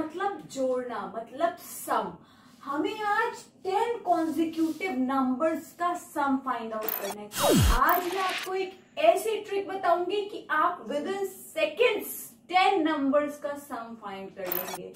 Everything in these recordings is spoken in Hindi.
मतलब जोड़ना, मतलब सम। हमें आज 10 कॉन्जिक्यूटिव नंबर्स का सम फाइंड आउट करना है। आज मैं आपको एक ऐसी ट्रिक बताऊंगी कि आप विद इन सेकेंड्स 10 नंबर्स का सम फाइंड कर लेंगे।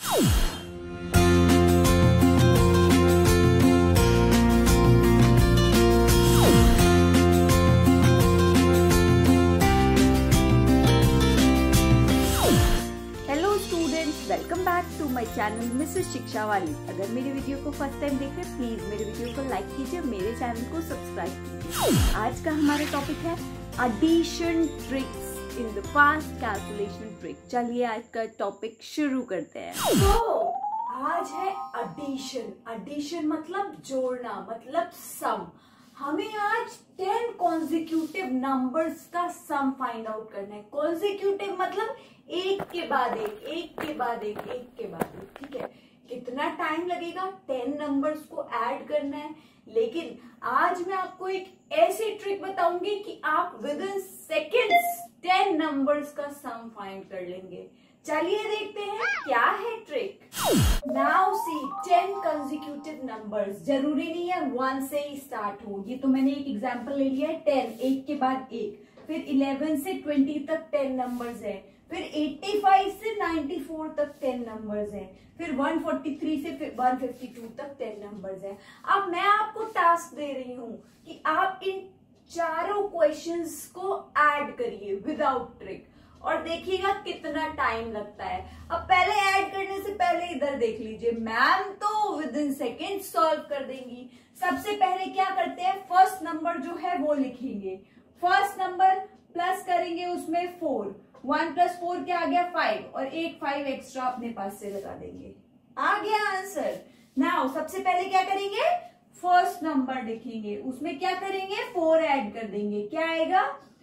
Welcome back to my channel Mrs Shiksha वाली। अगर मेरे वीडियो को फर्स्ट टाइम देख रहे हैं प्लीज मेरे वीडियो को लाइक कीजिए, मेरे चैनल को सब्सक्राइब कीजिए। आज का हमारा टॉपिक है addition tricks in the fast calculation trick. चलिए आज का टॉपिक शुरू करते हैं। तो आज है एडिशन। एडिशन मतलब जोड़ना, मतलब सम। हमें आज 10 कॉन्जिक्यूटिव नंबर्स का सम फाइंड आउट करना है। कॉन्जिक्यूटिव मतलब एक के बाद एक, एक के बाद एक, एक के बाद एक, ठीक है। कितना टाइम लगेगा 10 नंबर्स को ऐड करना है, लेकिन आज मैं आपको एक ऐसी ट्रिक बताऊंगी कि आप विद इन सेकेंड्स 10 नंबर्स का सम फाइंड कर लेंगे। चलिए देखते हैं क्या है trick. Now see 10 consecutive numbers. जरूरी नहीं है 1 से ही स्टार्ट हो, ये तो मैंने एक एग्जांपल ले लिया है। 10 एक के बाद एक, फिर 11 से 20 तक 10 नंबर्स है, फिर 85 से 94 तक 10 नंबर्स है, फिर 143 से 152 तक 10 नंबर्स है। अब मैं आपको टास्क दे रही हूं कि आप इन चारों क्वेश्चंस को ऐड करिए विदाउट ट्रिक और देखिएगा कितना टाइम लगता है। अब पहले ऐड करने से पहले इधर देख लीजिए, मैम तो विद इन सेकेंड सॉल्व कर देंगी। सबसे पहले क्या करते हैं, फर्स्ट नंबर जो है वो लिखेंगे। फर्स्ट नंबर प्लस करेंगे उसमें 4, 1 + 4 क्या आ गया 5, और एक 5 एक्स्ट्रा अपने पास से लगा देंगे, आ गया आंसर। नाउ सबसे पहले क्या करेंगे, फर्स्ट नंबर लिखेंगे, उसमें क्या करेंगे 4 ऐड कर देंगे, क्या आएगा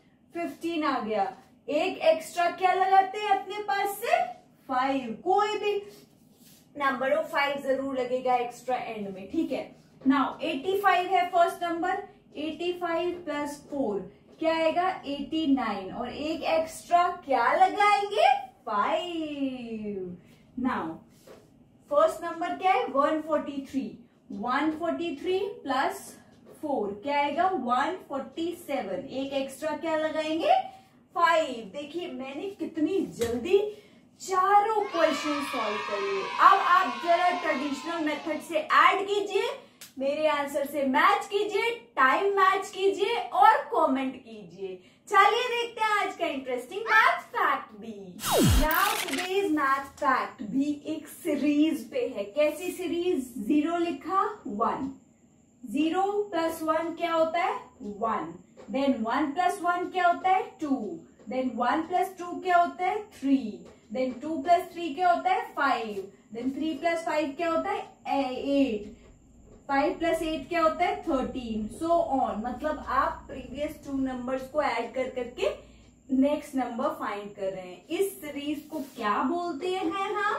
15 आ गया। एक एक्स्ट्रा क्या लगाते हैं अपने पास से 5, कोई भी नंबर हो 5 जरूर लगेगा एक्स्ट्रा एंड में, ठीक है। नाउ 85 है फर्स्ट नंबर, 85 + 4 क्या आएगा 89, और एक एक्स्ट्रा क्या लगाएंगे 5। नाउ फर्स्ट नंबर क्या है 143, 143 + 4 क्या आएगा 147, एक एक्स्ट्रा क्या लगाएंगे 5। देखिए मैंने कितनी जल्दी चारों क्वेश्चन सॉल्व कर लिए। अब आप जरा ट्रेडिशनल मेथड से ऐड कीजिए, मेरे आंसर से मैच कीजिए, टाइम मैच कीजिए और कमेंट कीजिए। चलिए देखते हैं आज का इंटरेस्टिंग मैथ फैक्ट भी। नाउ टुडेज मैथ फैक्ट भी एक सीरीज पे है। कैसी सीरीज, 0 लिखा 1, 0 + 1 क्या होता है 1, देन 1 + 1 क्या होता है 2, देन 1 + 2 क्या होता है 3, देन 2 + 3 क्या होता है 5, देन 3 + 5 क्या होता है 8, 5 + 8 क्या होता है 13, सो ऑन। मतलब आप प्रीवियस 2 नंबर्स को ऐड कर करके नेक्स्ट नंबर फाइंड कर रहे हैं। इस सीरीज को क्या बोलते हैं हम,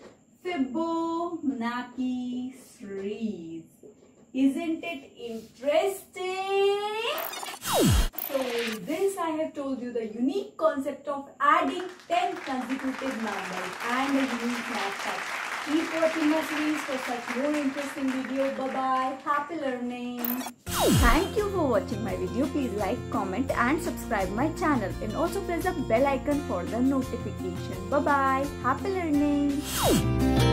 Fibonacci series. Isn't it interesting? So this I have told you the unique concept of adding 10 consecutive numbers and a unique math fact. Keep watching my series for such more interesting video. Bye bye. Happy learning. Thank you for watching my video. Please like, comment and subscribe my channel, and also press the bell icon for the notification. Bye bye. Happy learning.